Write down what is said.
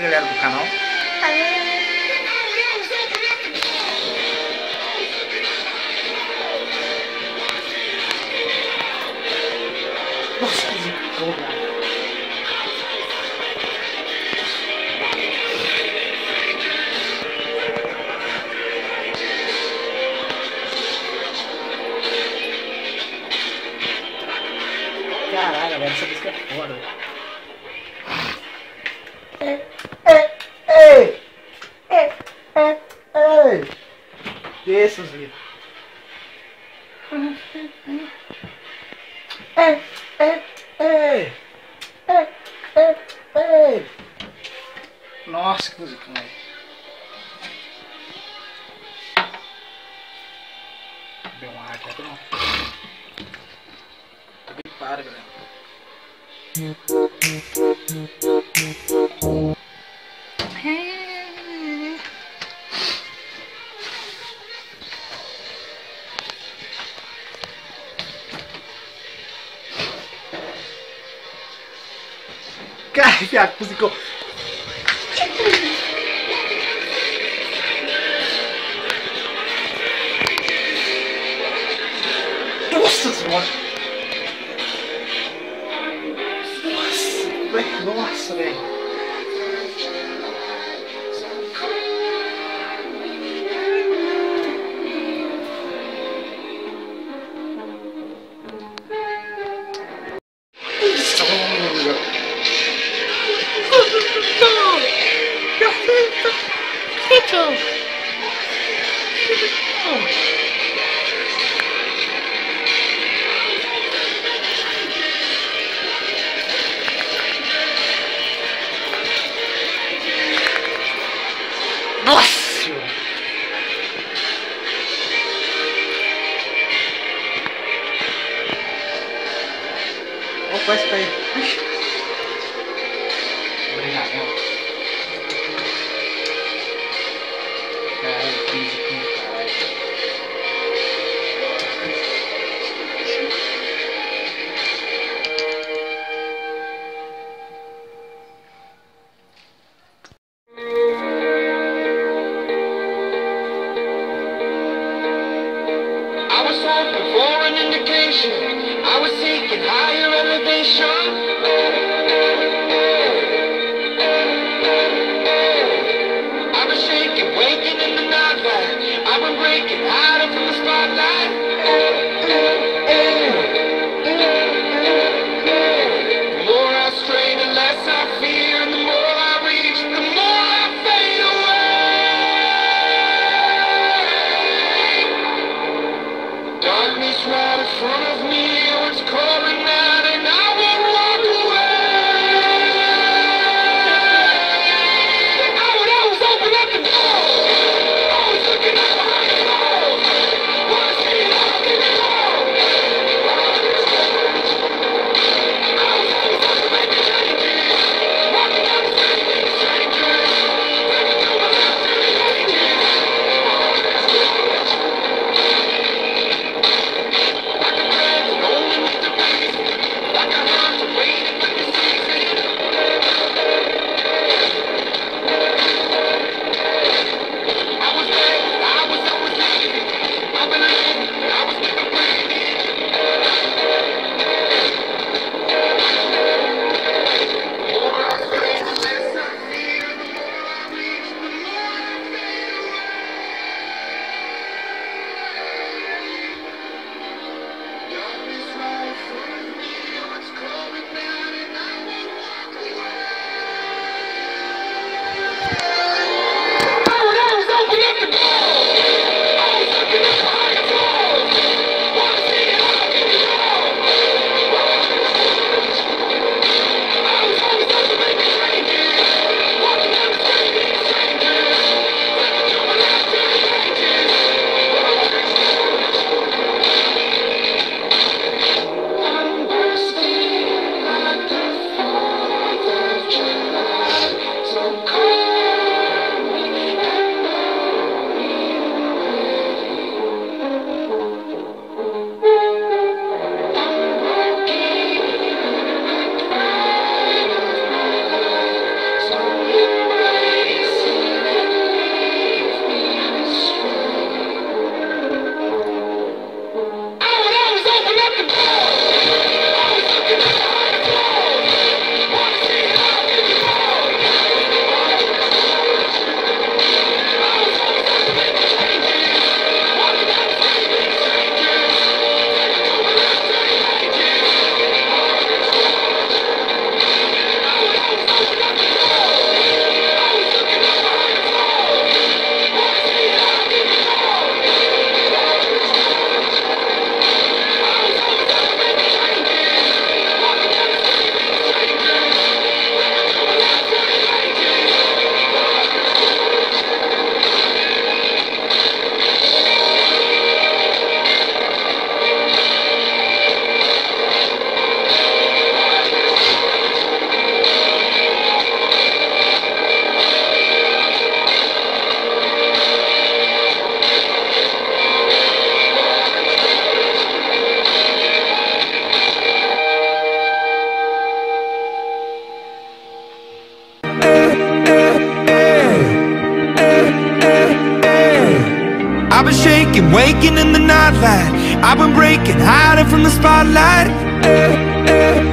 galera do canal. Nossa, que zica, cara. Caralho, velho, essa música é foda. Ei! Deixa os vídeos. Ei! Nossa, que música, velho. Deu um ar aqui, não. Tô gripado, galera. Cara, que acústico. Nossa senhora. Nossa, velho. Nossa! Olha o quase caiu. Obrigado. Caralho, que musiquinha, caralho. For an indication, I was seeking higher elevation. I've been shaking, waking in the night light. I've been breaking, hiding from the spotlight. The more I stray, the less I fear, and the more I reach, the more I fade away. Darkness right in front of me, oh, it's calling out, and I won't walk away. I would always open up the door, always looking out behind the wall. Wanna see it all, give it all. I was always up to make changes, walking down the street with strangers, living through my life through the ages. Like a man who only needs the reason, like a hunter waiting for the season. I was there, I was always leaving. I believed, I was never breathing. The more I stray, the less I fear. The more I reach, the more I fade away. Darkness right in front of me, oh, it's calling out, and I won't walk away. I would always open up the door, always looking up behind the walls. Wanna see it all, give it all. I was always up to make changes, walking down the street with strangers, living through my life through the ages. I'm bursting like the 4th of July, so call me and know me well. aching, waking in the nightlight. I've been breaking, hiding from the spotlight.